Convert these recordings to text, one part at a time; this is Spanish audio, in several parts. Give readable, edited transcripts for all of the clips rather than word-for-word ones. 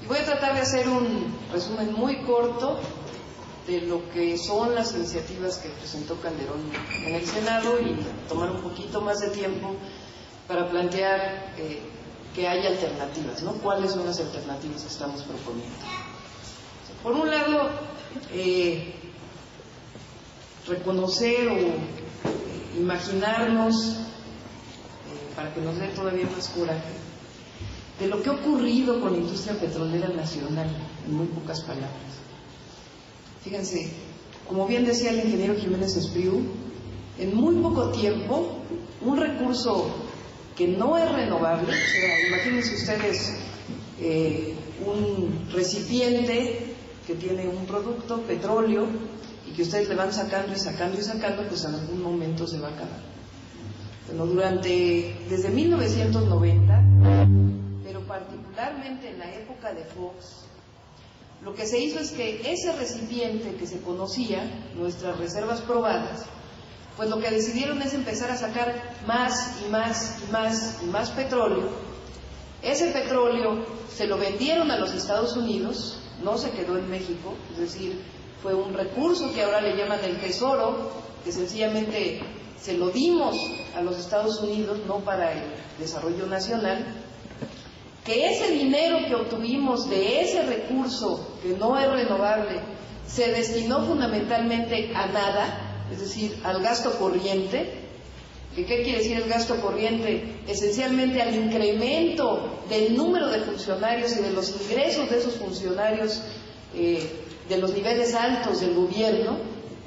Y voy a tratar de hacer un resumen muy corto de lo que son las iniciativas que presentó Calderón en el Senado y tomar un poquito más de tiempo para plantear que hay alternativas, ¿no? ¿Cuáles son las alternativas que estamos proponiendo? Por un lado, reconocer o imaginarnos, para que nos dé todavía más coraje, de lo que ha ocurrido con la industria petrolera nacional, en muy pocas palabras. Fíjense, como bien decía el ingeniero Jiménez Espriu, en muy poco tiempo, un recurso que no es renovable, o sea, imagínense ustedes un recipiente que tiene un producto, petróleo, y que ustedes le van sacando y sacando y sacando, pues en algún momento se va a acabar. Bueno, desde 1990, pero particularmente en la época de Fox, lo que se hizo es que ese recipiente que se conocía, nuestras reservas probadas, pues lo que decidieron es empezar a sacar más y más y más y más petróleo. Ese petróleo se lo vendieron a los Estados Unidos, no se quedó en México, es decir, fue un recurso que ahora le llaman el tesoro, que sencillamente se lo dimos a los Estados Unidos, no para el desarrollo nacional, que ese dinero que obtuvimos de ese recurso que no es renovable se destinó fundamentalmente a nada, es decir, al gasto corriente. ¿Qué quiere decir el gasto corriente? Esencialmente al incremento del número de funcionarios y de los ingresos de esos funcionarios de los niveles altos del gobierno,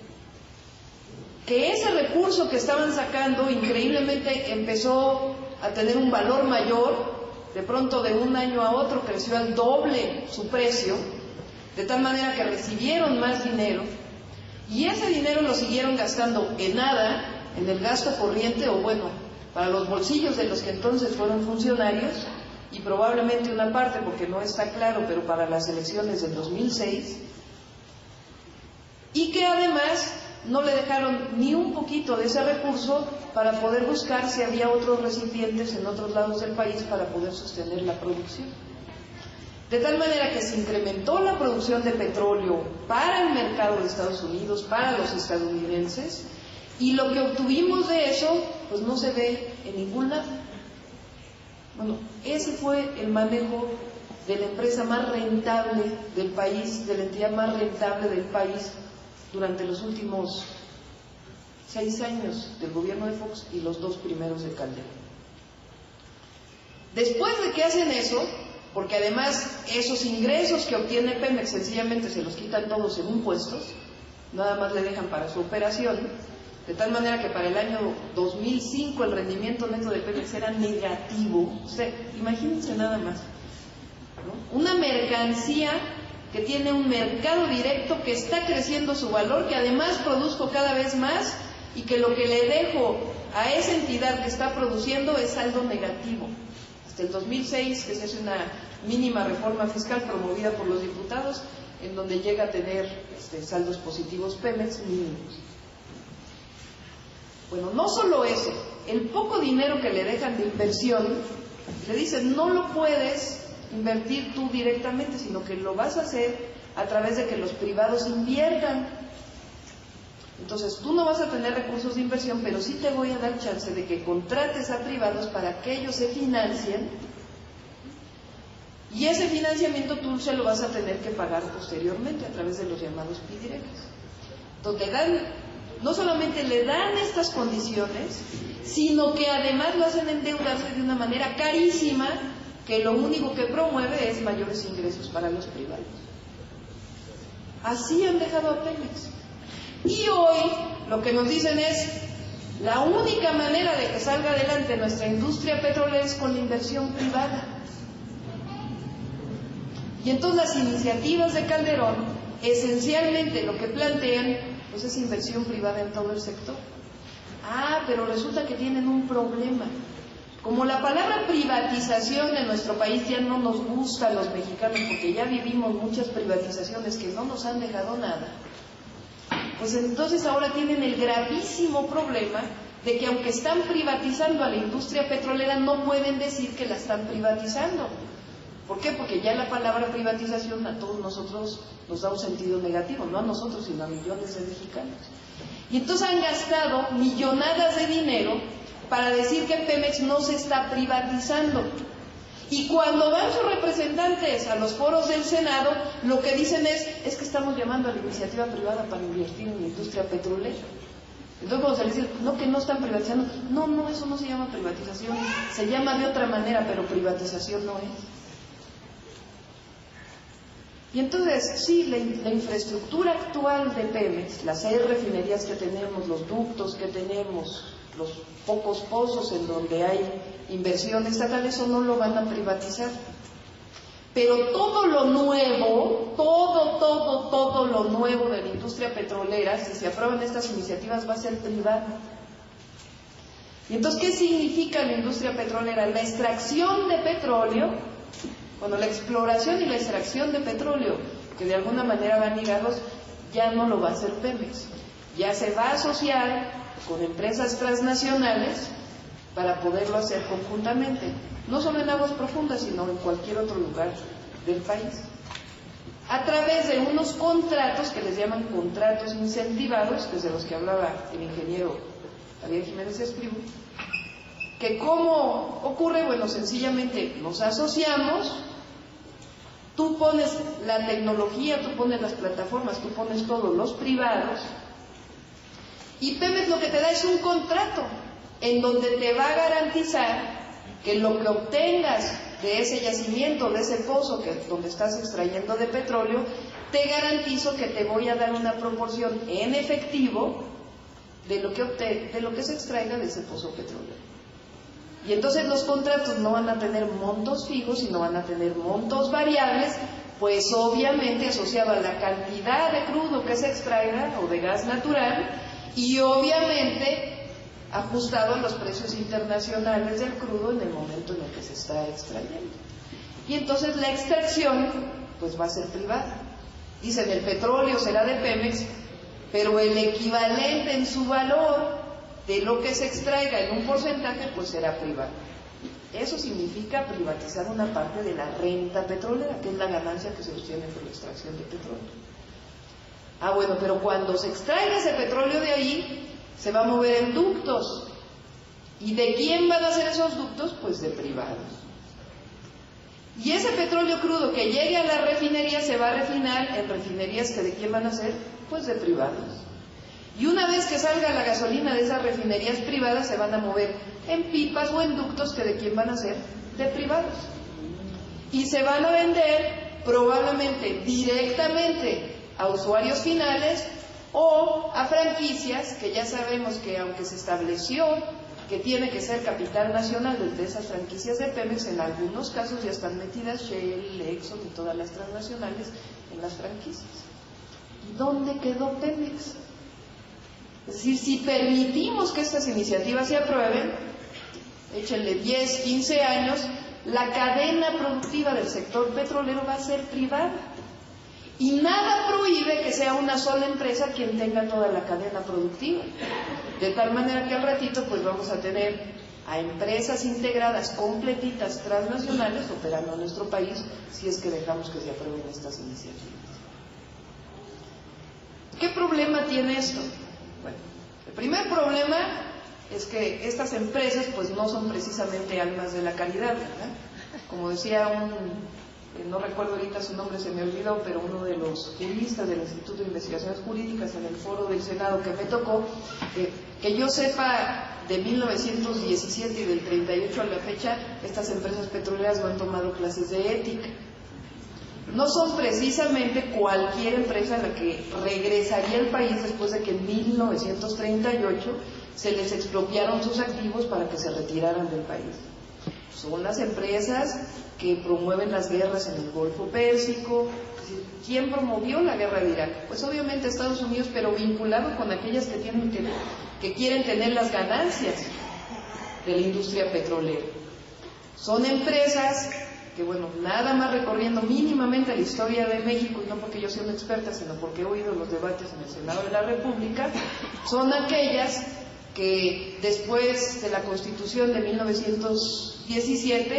que ese recurso que estaban sacando increíblemente empezó a tener un valor mayor, de pronto de un año a otro creció al doble su precio, de tal manera que recibieron más dinero, y ese dinero lo siguieron gastando en nada, en el gasto corriente, o bueno, para los bolsillos de los que entonces fueron funcionarios, y probablemente una parte, porque no está claro, pero para las elecciones del 2006, y que además no le dejaron ni un poquito de ese recurso para poder buscar si había otros recipientes en otros lados del país para poder sostener la producción. De tal manera que se incrementó la producción de petróleo para el mercado de Estados Unidos, para los estadounidenses, y lo que obtuvimos de eso, pues no se ve en ningún lado. Bueno, ese fue el manejo de la empresa más rentable del país, de la entidad más rentable del país, durante los últimos 6 años del gobierno de Fox y los 2 primeros de Calderón. Después de que hacen eso, porque además esos ingresos que obtiene Pemex sencillamente se los quitan todos en impuestos, nada más le dejan para su operación, de tal manera que para el año 2005 el rendimiento neto de Pemex era negativo. O sea, imagínense nada más, ¿no? Una mercancía que tiene un mercado directo, que está creciendo su valor, que además produzco cada vez más, y que lo que le dejo a esa entidad que está produciendo es saldo negativo. Hasta el 2006, que se hace una mínima reforma fiscal promovida por los diputados, en donde llega a tener saldos positivos Pemex mínimos. Bueno, no solo eso, el poco dinero que le dejan de inversión, le dicen no lo puedes invertir tú directamente, sino que lo vas a hacer a través de que los privados inviertan. Entonces tú no vas a tener recursos de inversión, pero sí te voy a dar chance de que contrates a privados para que ellos se financien, y ese financiamiento tú se lo vas a tener que pagar posteriormente a través de los llamados PIDIRECs, donde no solamente le dan estas condiciones, sino que además lo hacen endeudarse de una manera carísima, que lo único que promueve es mayores ingresos para los privados. Así han dejado a Pemex. Y hoy lo que nos dicen es, la única manera de que salga adelante nuestra industria petrolera es con la inversión privada. Y entonces las iniciativas de Calderón, esencialmente lo que plantean, pues es inversión privada en todo el sector. Pero resulta que tienen un problema. Como la palabra privatización en nuestro país ya no nos gusta a los mexicanos, porque ya vivimos muchas privatizaciones que no nos han dejado nada, pues entonces ahora tienen el gravísimo problema de que aunque están privatizando a la industria petrolera, no pueden decir que la están privatizando, ¿Por qué? Porque ya la palabra privatización a todos nosotros nos da un sentido negativo, no a nosotros, sino a millones de mexicanos. Y entonces han gastado millonadas de dinero para decir que Pemex no se está privatizando. Y cuando van sus representantes a los foros del Senado, lo que dicen es que estamos llamando a la iniciativa privada para invertir en la industria petrolera. Entonces cuando se les dice, no, que no están privatizando, no, eso no se llama privatización, se llama de otra manera, pero privatización no es. Y entonces, sí, la infraestructura actual de Pemex, las 6 refinerías que tenemos, los ductos que tenemos, los pocos pozos en donde hay inversión estatal, eso no lo van a privatizar. Pero todo lo nuevo, todo lo nuevo de la industria petrolera, si se aprueban estas iniciativas, va a ser privado. Y entonces, ¿qué significa la industria petrolera? La extracción de petróleo, bueno, la exploración y la extracción de petróleo, que de alguna manera van ligados, ya no lo va a hacer Pemex. Ya se va a asociar con empresas transnacionales para poderlo hacer conjuntamente, no solo en aguas profundas, sino en cualquier otro lugar del país, a través de unos contratos que les llaman contratos incentivados, que es de los que hablaba el ingeniero Javier Jiménez Espriu, que cómo ocurre, bueno, sencillamente nos asociamos, tú pones la tecnología, tú pones las plataformas, tú pones todos los privados, y Pemex lo que te da es un contrato en donde te va a garantizar que lo que obtengas de ese yacimiento, de ese pozo donde estás extrayendo de petróleo, te garantizo que te voy a dar una proporción en efectivo de lo que se extraiga de ese pozo petrolero. Y entonces los contratos no van a tener montos fijos, sino van a tener montos variables, pues obviamente asociado a la cantidad de crudo que se extraiga o de gas natural, y obviamente ajustado a los precios internacionales del crudo en el momento en el que se está extrayendo. Y entonces la extracción pues va a ser privada. Dicen, el petróleo será de Pemex, pero el equivalente en su valor de lo que se extraiga en un porcentaje pues será privado. Eso significa privatizar una parte de la renta petrolera, que es la ganancia que se obtiene por la extracción de petróleo. Ah, bueno, pero cuando se extraiga ese petróleo de ahí, se va a mover en ductos. ¿Y de quién van a ser esos ductos? Pues de privados. Y ese petróleo crudo que llegue a la refinería se va a refinar en refinerías que ¿de quién van a ser? Pues de privados. Y una vez que salga la gasolina de esas refinerías privadas, se van a mover en pipas o en ductos que ¿de quién van a ser? De privados. Y se van a vender probablemente directamente a usuarios finales o a franquicias, que ya sabemos que aunque se estableció que tiene que ser capital nacional de esas franquicias de Pemex, en algunos casos ya están metidas Shell, Exxon y todas las transnacionales en las franquicias. ¿Y dónde quedó Pemex? Es decir, si permitimos que estas iniciativas se aprueben, échenle 10, 15 años, la cadena productiva del sector petrolero va a ser privada. Y nada prohíbe que sea una sola empresa quien tenga toda la cadena productiva. De tal manera que al ratito pues vamos a tener a empresas integradas, completitas, transnacionales, operando en nuestro país, si es que dejamos que se aprueben estas iniciativas. ¿Qué problema tiene esto? Bueno, el primer problema es que estas empresas pues no son precisamente almas de la caridad, ¿verdad? Como decía no recuerdo ahorita su nombre, se me olvidó, pero uno de los juristas del Instituto de Investigaciones Jurídicas en el foro del Senado que me tocó, que yo sepa, de 1917 y del 38 a la fecha, estas empresas petroleras no han tomado clases de ética. No son precisamente cualquier empresa a la que regresaría al país después de que en 1938 se les expropiaron sus activos para que se retiraran del país. Son las empresas que promueven las guerras en el Golfo Pérsico. ¿Quién promovió la guerra de Irak? Pues obviamente Estados Unidos, pero vinculado con aquellas que quieren tener las ganancias de la industria petrolera. Son empresas que, bueno, nada más recorriendo mínimamente la historia de México, y no porque yo sea una experta, sino porque he oído los debates en el Senado de la República, son aquellas que después de la Constitución de 1917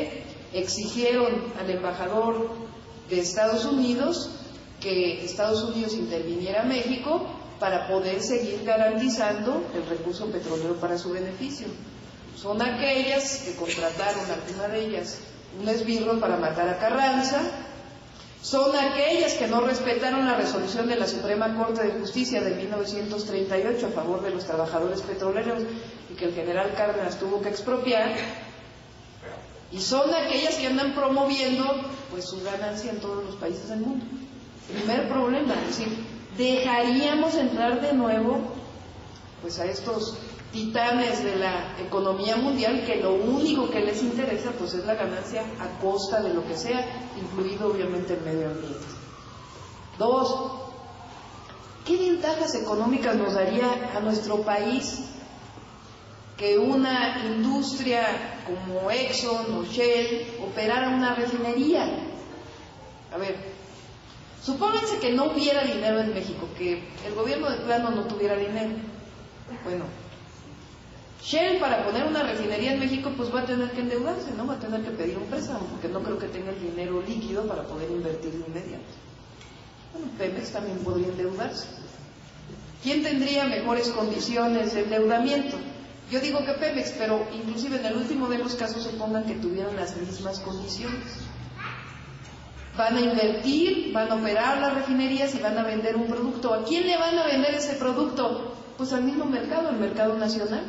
exigieron al embajador de Estados Unidos que Estados Unidos interviniera a México para poder seguir garantizando el recurso petrolero para su beneficio. Son aquellas que contrataron, alguna de ellas, un esbirro para matar a Carranza. Son aquellas que no respetaron la resolución de la Suprema Corte de Justicia de 1938 a favor de los trabajadores petroleros y que el general Cárdenas tuvo que expropiar. Y son aquellas que andan promoviendo pues su ganancia en todos los países del mundo. Primer problema, es decir, dejaríamos entrar de nuevo pues a estos titanes de la economía mundial que lo único que les interesa pues es la ganancia a costa de lo que sea, incluido obviamente el medio ambiente. 2. ¿Qué ventajas económicas nos daría a nuestro país que una industria como Exxon o Shell operara una refinería? A ver, supónganse que no hubiera dinero en México, que el gobierno de plano no tuviera dinero. Bueno, Shell para poner una refinería en México pues va a tener que endeudarse, ¿no? Va a tener que pedir un préstamo, porque no creo que tenga el dinero líquido para poder invertir de inmediato. Bueno, Pemex también podría endeudarse. ¿Quién tendría mejores condiciones de endeudamiento? Yo digo que Pemex, pero inclusive en el último de los casos supongan que tuvieran las mismas condiciones. Van a invertir, van a operar las refinerías y van a vender un producto. ¿A quién le van a vender ese producto? Pues al mismo mercado, el mercado nacional.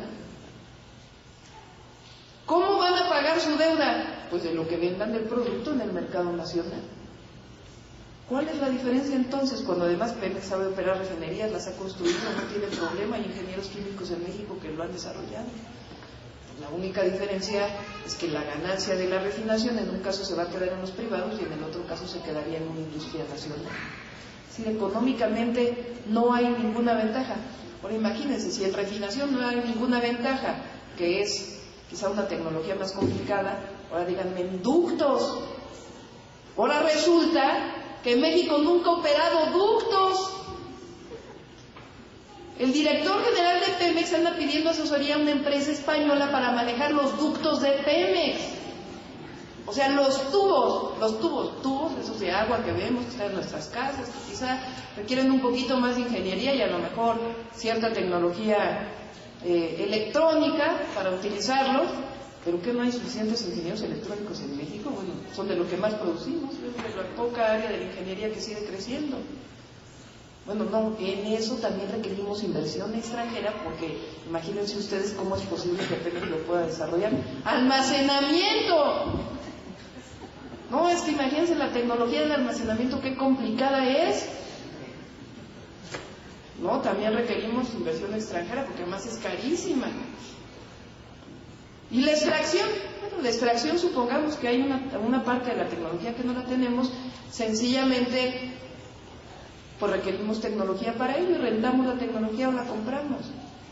¿Cómo van a pagar su deuda? Pues de lo que vendan del producto en el mercado nacional. ¿Cuál es la diferencia entonces? Cuando además Pemex sabe operar refinerías, las ha construido, no tiene problema, hay ingenieros químicos en México que lo han desarrollado. La única diferencia es que la ganancia de la refinación en un caso se va a quedar en los privados y en el otro caso se quedaría en una industria nacional. Es decir, económicamente no hay ninguna ventaja. Ahora imagínense, si en refinación no hay ninguna ventaja, que es quizá una tecnología más complicada, ahora díganme, en ductos. Ahora resulta que México nunca ha operado ductos. El director general de Pemex anda pidiendo asesoría a una empresa española para manejar los ductos de Pemex. O sea, los tubos, esos de agua que vemos, que están en nuestras casas, que quizá requieren un poquito más de ingeniería y a lo mejor cierta tecnología electrónica para utilizarlos, pero que no hay suficientes ingenieros electrónicos en México. Bueno, son de lo que más producimos, es de la poca área de la ingeniería que sigue creciendo. Bueno, no, en eso también requerimos inversión extranjera, porque imagínense ustedes cómo es posible que Pemex lo pueda desarrollar. ¡Almacenamiento! No, es que imagínense la tecnología del almacenamiento, qué complicada es. No, también requerimos inversión extranjera, porque además es carísima. ¿Y la extracción? Bueno, la extracción, supongamos que hay una parte de la tecnología que no la tenemos, sencillamente pues requerimos tecnología para ello y rentamos la tecnología o la compramos.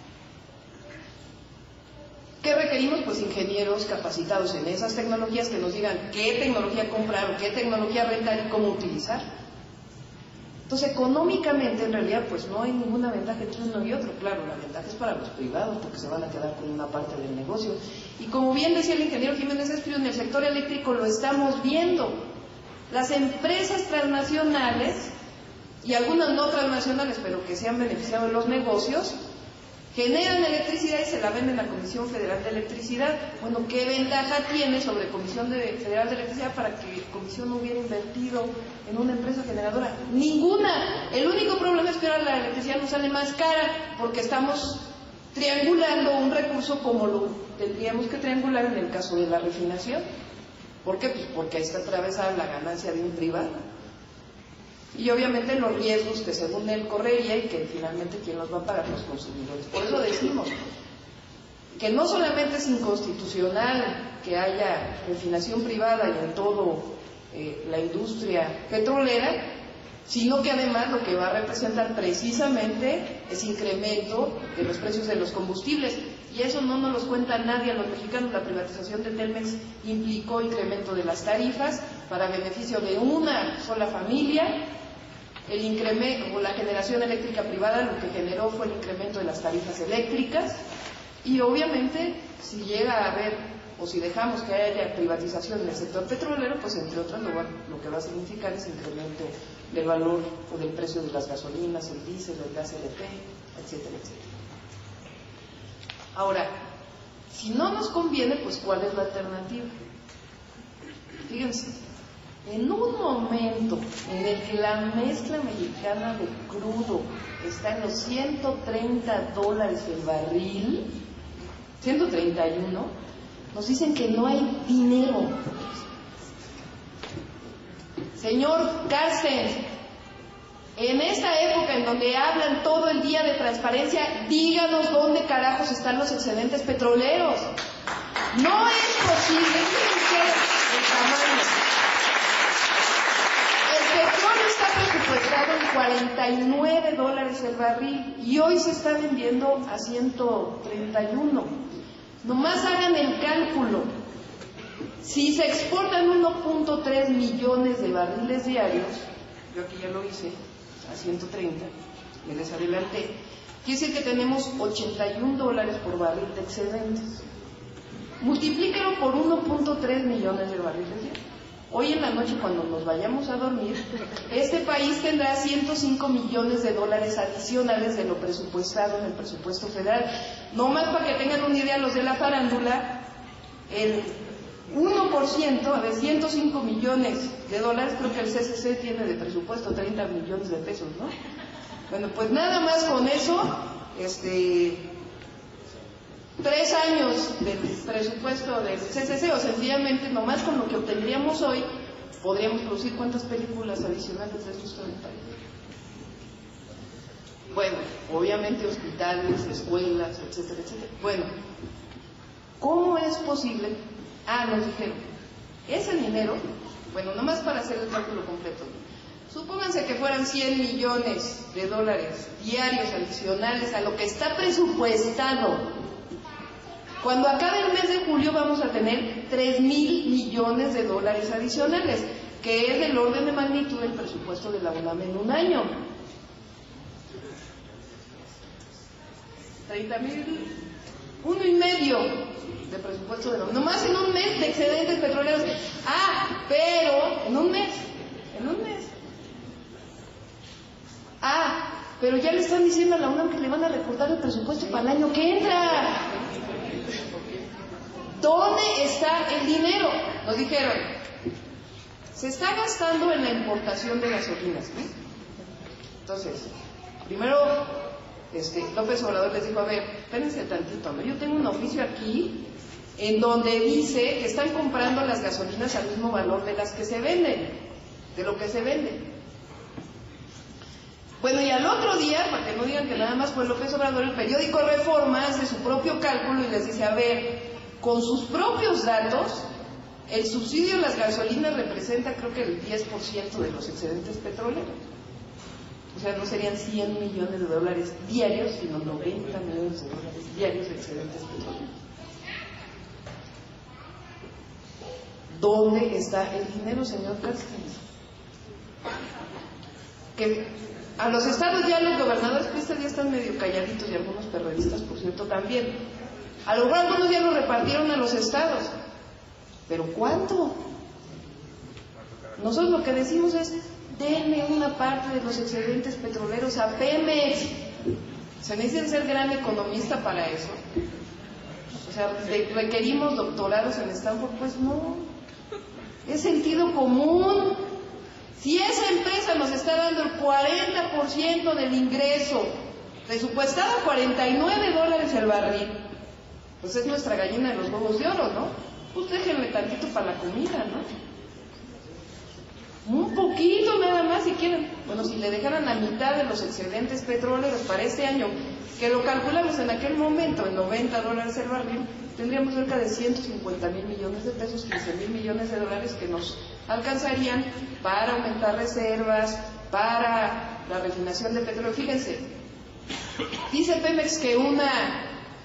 ¿Qué requerimos? Pues ingenieros capacitados en esas tecnologías que nos digan qué tecnología comprar o qué tecnología rentar y cómo utilizar. Entonces, económicamente, en realidad, pues no hay ninguna ventaja entre uno y otro. Claro, la ventaja es para los privados, porque se van a quedar con una parte del negocio. Y como bien decía el ingeniero Jiménez Espino, en el sector eléctrico lo estamos viendo. Las empresas transnacionales, y algunas no transnacionales, pero que se han beneficiado de los negocios, generan electricidad y se la venden a la Comisión Federal de Electricidad. Bueno, ¿qué ventaja tiene sobre Comisión Federal de Electricidad para que Comisión no hubiera invertido en una empresa generadora? Ninguna. El único problema es que ahora la electricidad nos sale más cara porque estamos triangulando un recurso como lo tendríamos que triangular en el caso de la refinación. ¿Por qué? Pues porque ahí está atravesada la ganancia de un privado. Y obviamente los riesgos que según él correría y que finalmente quién los va a pagar, los consumidores. Por eso decimos que no solamente es inconstitucional que haya refinación privada y en todo la industria petrolera, sino que además lo que va a representar precisamente es incremento de los precios de los combustibles. Y eso no nos lo cuenta nadie a los mexicanos. La privatización de Telmex implicó incremento de las tarifas para beneficio de una sola familia. El incremento o la generación eléctrica privada lo que generó fue el incremento de las tarifas eléctricas, y obviamente si llega a haber o si dejamos que haya privatización en el sector petrolero, pues entre otras lo que va a significar es incremento del valor o del precio de las gasolinas, el diésel, el gas LP, etcétera, etcétera. Ahora, si no nos conviene, pues ¿cuál es la alternativa? Fíjense, en un momento en el que la mezcla mexicana de crudo está en los $130 el barril, 131, nos dicen que no hay dinero. Señor Carstens, en esta época en donde hablan todo el día de transparencia, díganos dónde carajos están los excedentes petroleros. No es posible, fíjense el tamaño. El petróleo está presupuestado en $49 el barril y hoy se está vendiendo a 131. Nomás hagan el cálculo. Si se exportan 1.3 millones de barriles diarios, yo aquí ya lo hice, a 130, me les adelanté, quiere decir que tenemos $81 por barril de excedentes. Multiplíquenlo por 1.3 millones de barriles diarios. Hoy en la noche, cuando nos vayamos a dormir, este país tendrá $105 millones adicionales de lo presupuestado en el presupuesto federal. No más para que tengan una idea los de la farándula, el 1% de 105 millones de dólares, creo que el CCC tiene de presupuesto 30 millones de pesos, ¿no? Bueno, pues nada más con eso, 3 años del presupuesto del CCC, o sencillamente nomás con lo que obtendríamos hoy, podríamos producir ¿cuántas películas adicionales de estos 30 años? Bueno, obviamente hospitales, escuelas, etcétera, etcétera. Bueno, ¿cómo es posible? Nos dijeron, ese dinero, bueno, nomás para hacer el cálculo completo, supónganse que fueran $100 millones diarios adicionales a lo que está presupuestado. Cuando acabe el mes de julio vamos a tener $3,000 millones adicionales, que es del orden de magnitud del presupuesto de la UNAM en un año. 30,000, 1,5 de presupuesto de la UNAM, nomás en un mes de excedentes petroleros. Pero en un mes. Pero ya le están diciendo a la UNAM que le van a recortar el presupuesto para el año que entra. ¿Dónde está el dinero? Nos dijeron, se está gastando en la importación de gasolinas, ¿no? Entonces, primero, López Obrador les dijo, a ver, espérense tantito, ¿no? Yo tengo un oficio aquí en donde dice que están comprando las gasolinas al mismo valor de las que se venden, de lo que se vende. Bueno, y al otro día, para que no digan que nada más fue López Obrador, el periódico Reforma hace su propio cálculo y les dice, a ver, con sus propios datos, el subsidio a las gasolinas representa creo que el 10% de los excedentes petroleros. O sea, no serían $100 millones diarios, sino $90 millones diarios de excedentes petroleros. ¿Dónde está el dinero, señor Carstens? Que a los estados ya los gobernadores ya están medio calladitos y algunos periodistas, por cierto, también. A lo mejor algunos ya lo repartieron a los estados. ¿Pero cuánto? Nosotros lo que decimos es, denme una parte de los excedentes petroleros a Pemex. Se necesita ser gran economista para eso. O sea, requerimos doctorados en Stanford, pues no. Es sentido común. Si esa empresa nos está dando el 40% del ingreso, presupuestado a $49 el barril, pues es nuestra gallina de los huevos de oro, ¿no? Pues déjenle tantito para la comida, ¿no? Un poquito nada más si quieren. Bueno, si le dejaran la mitad de los excedentes petroleros para este año, que lo calculamos en aquel momento en $90 el barril, tendríamos cerca de 150,000 millones de pesos, 15,000 millones de dólares que nos alcanzarían para aumentar reservas, para la refinación de petróleo. Fíjense, dice Pemex que una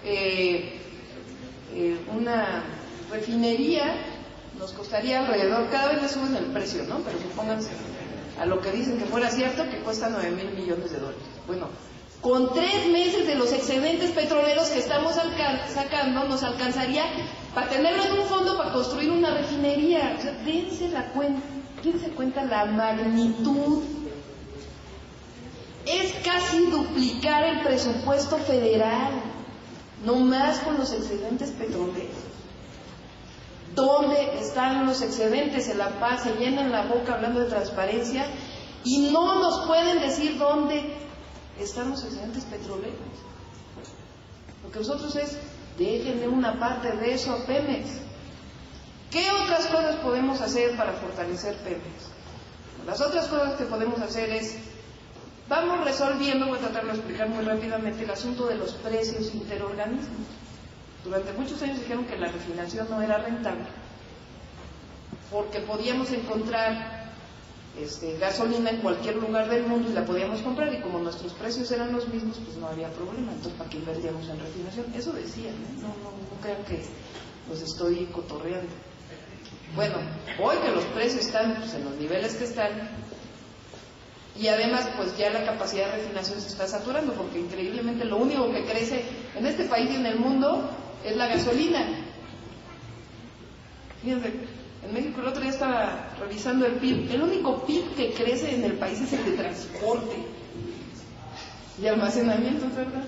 refinería nos costaría alrededor, cada vez le suben el precio, ¿no? Pero supónganse, a lo que dicen que fuera cierto, que cuesta $9,000 millones. Bueno, Con 3 meses de los excedentes petroleros que estamos sacando, nos alcanzaría para tenerlo en un fondo para construir una refinería. O sea, dense cuenta la magnitud. Es casi duplicar el presupuesto federal, no más con los excedentes petroleros. ¿Dónde están los excedentes? En La Paz se llenan la boca hablando de transparencia y no nos pueden decir dónde están los excedentes petroleros. Lo que nosotros es, déjenle una parte de eso a Pemex. ¿Qué otras cosas podemos hacer para fortalecer Pemex? Las otras cosas que podemos hacer es, vamos resolviendo, voy a tratar de explicar muy rápidamente, el asunto de los precios interorganismos. Durante muchos años dijeron que la refinación no era rentable, porque podíamos encontrar gasolina en cualquier lugar del mundo y la podíamos comprar, y como nuestros precios eran los mismos, pues no había problema. Entonces, ¿para qué invertíamos en refinación? Eso decían, ¿eh? No crean que los estoy cotorreando. Bueno, hoy que los precios están pues, en los niveles que están, y además pues ya la capacidad de refinación se está saturando, porque increíblemente lo único que crece en este país y en el mundo es la gasolina. Fíjense, en México el otro día estaba revisando el PIB. El único PIB que crece en el país es el de transporte y almacenamiento, ¿verdad?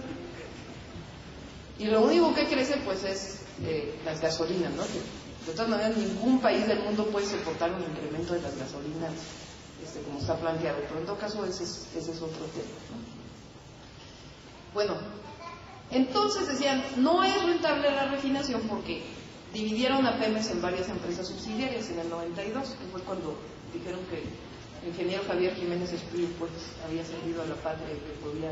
Y lo único que crece pues es las gasolinas, ¿no? Que, de todas maneras, ningún país del mundo puede soportar un incremento de las gasolinas como está planteado, pero en todo caso ese es otro tema, ¿no? Bueno, entonces decían, no es rentable la refinación porque dividieron a Pemex en varias empresas subsidiarias en el 92, que fue cuando dijeron que el ingeniero Javier Jiménez Espriu pues había servido a la patria y que podía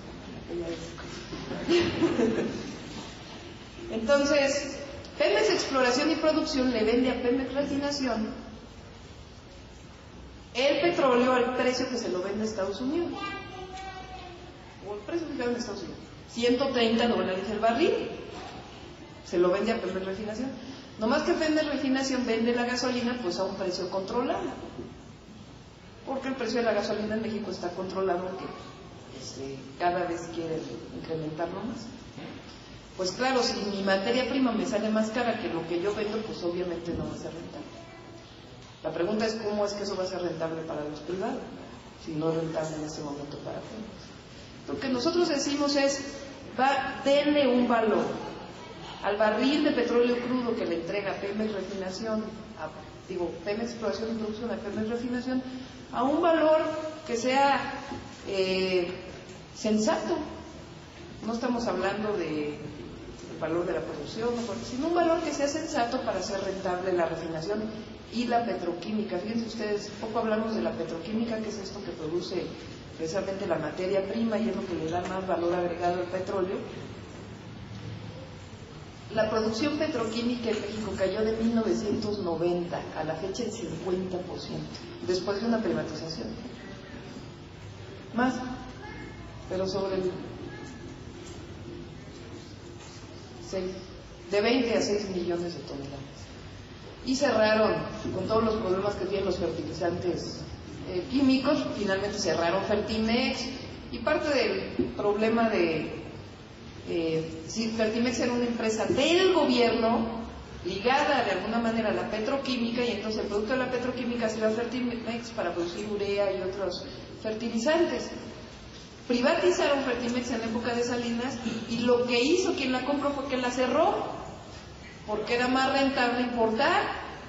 retirarse en aquella época. Entonces, Pemex Exploración y Producción le vende a Pemex Refinación el petróleo al precio que se lo vende a Estados Unidos, o el precio fijado en Estados Unidos, $130 el barril, se lo vende a Pemex Refinación. Nomás que Pemex Refinación vende la gasolina pues a un precio controlado, porque el precio de la gasolina en México está controlado, que cada vez quieren incrementarlo más. Pues claro, si mi materia prima me sale más cara que lo que yo vendo, pues obviamente no va a ser rentable. La pregunta es cómo es que eso va a ser rentable para los privados, si no es rentable en este momento para Pemex. Lo que nosotros decimos es, denle un valor al barril de petróleo crudo que le entrega Pemex Refinación, Pemex Exploración y Producción a Pemex Refinación, a un valor que sea sensato. No estamos hablando del valor de la producción, sino un valor que sea sensato para hacer rentable la refinación y la petroquímica. Fíjense ustedes, poco hablamos de la petroquímica, que es esto que produce precisamente la materia prima y es lo que le da más valor agregado al petróleo. La producción petroquímica en México cayó de 1990 a la fecha en 50%, después de una privatización. Más, pero sobre el 20 a 6 millones de toneladas. Y cerraron, con todos los problemas que tienen los fertilizantes químicos, finalmente cerraron Fertimex, y parte del problema de Fertimex era una empresa del gobierno ligada de alguna manera a la petroquímica, y entonces el producto de la petroquímica se iba a Fertimex para producir urea y otros fertilizantes. Privatizaron Fertimex en la época de Salinas, y lo que hizo quien la compró fue que la cerró, porque era más rentable importar.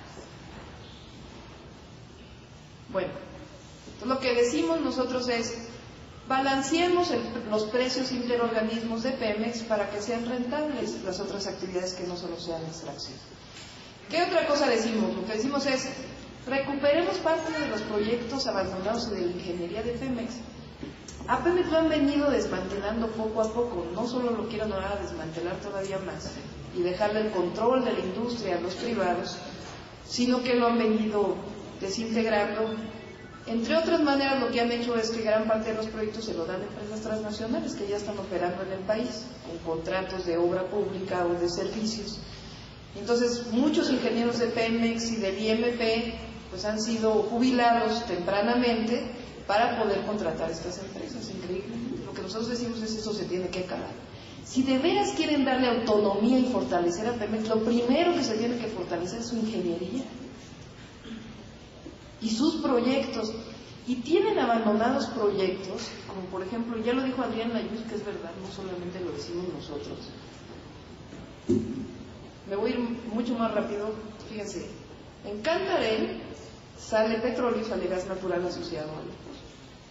Bueno, entonces lo que decimos nosotros es, balanceemos los precios interorganismos de Pemex para que sean rentables las otras actividades que no solo sean extracción. ¿Qué otra cosa decimos? Lo que decimos es, recuperemos parte de los proyectos abandonados de la ingeniería de Pemex. A Pemex lo han venido desmantelando poco a poco, no solo lo quieren ahora desmantelar todavía más y dejarle el control de la industria a los privados, sino que lo han venido desintegrando. Entre otras maneras, lo que han hecho es que gran parte de los proyectos se lo dan a empresas transnacionales que ya están operando en el país, con contratos de obra pública o de servicios. Entonces, muchos ingenieros de Pemex y del IMP pues han sido jubilados tempranamente para poder contratar estas empresas. Increíble. Lo que nosotros decimos es eso se tiene que acabar. Si de veras quieren darle autonomía y fortalecer a Pemex, lo primero que se tiene que fortalecer es su ingeniería y sus proyectos. Y tienen abandonados proyectos, como por ejemplo, ya lo dijo Adrián Layuz, que es verdad, no solamente lo decimos nosotros. Me voy a ir mucho más rápido. Fíjense, en Cantarell sale petróleo y sale gas natural asociado a los pozos.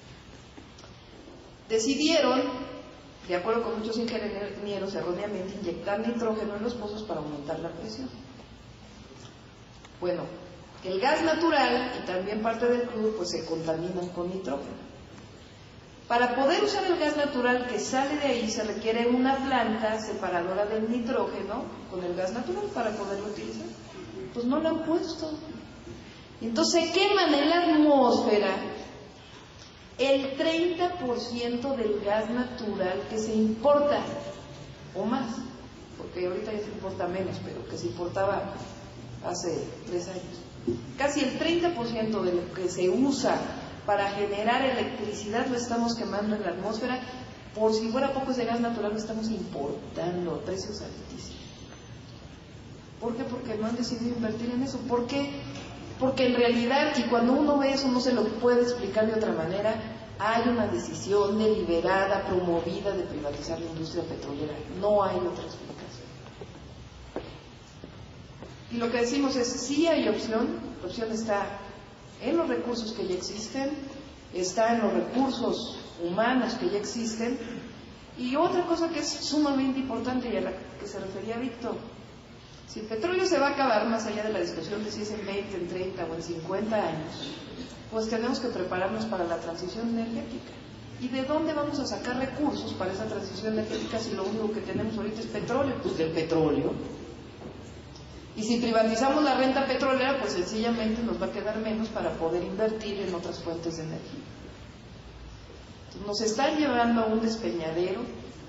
Decidieron, de acuerdo con muchos ingenieros, erróneamente inyectar nitrógeno en los pozos para aumentar la presión. Bueno, el gas natural y también parte del crudo pues se contaminan con nitrógeno. Para poder usar el gas natural que sale de ahí se requiere una planta separadora del nitrógeno con el gas natural para poderlo utilizar. Pues no lo han puesto. Entonces se queman en la atmósfera el 30% del gas natural que se importa, o más, porque ahorita ya se importa menos, pero que se importaba hace 3 años. Casi el 30% de lo que se usa para generar electricidad lo estamos quemando en la atmósfera. Por si fuera poco, ese gas natural lo estamos importando a precios altísimos. ¿Por qué? Porque no han decidido invertir en eso. ¿Por qué? Porque en realidad, y cuando uno ve eso no se lo puede explicar de otra manera, hay una decisión deliberada, promovida de privatizar la industria petrolera. No hay otra explicación. Y lo que decimos es, sí hay opción, la opción está en los recursos que ya existen, está en los recursos humanos que ya existen, y otra cosa que es sumamente importante y a la que se refería Víctor, si el petróleo se va a acabar, más allá de la discusión de si es en 20, en 30 o en 50 años, pues tenemos que prepararnos para la transición energética. ¿Y de dónde vamos a sacar recursos para esa transición energética si lo único que tenemos ahorita es petróleo? Pues del petróleo. Y si privatizamos la renta petrolera, pues sencillamente nos va a quedar menos para poder invertir en otras fuentes de energía. Entonces, nos están llevando a un despeñadero,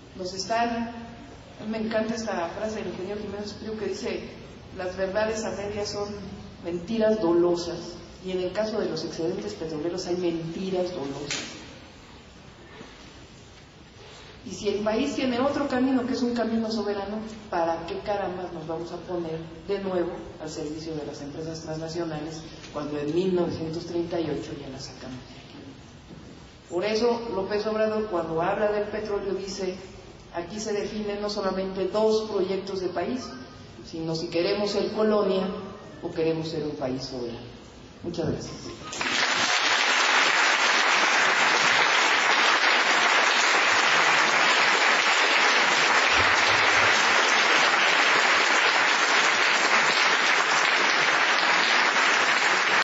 me encanta esta frase del ingeniero Jiménez Espriu que dice, las verdades a medias son mentiras dolosas, y en el caso de los excedentes petroleros hay mentiras dolosas. Y si el país tiene otro camino que es un camino soberano, ¿para qué carambas nos vamos a poner de nuevo al servicio de las empresas transnacionales cuando en 1938 ya las sacamos de aquí? Por eso López Obrador, cuando habla del petróleo, dice, aquí se definen no solamente 2 proyectos de país, sino si queremos ser colonia o queremos ser un país soberano. Muchas gracias.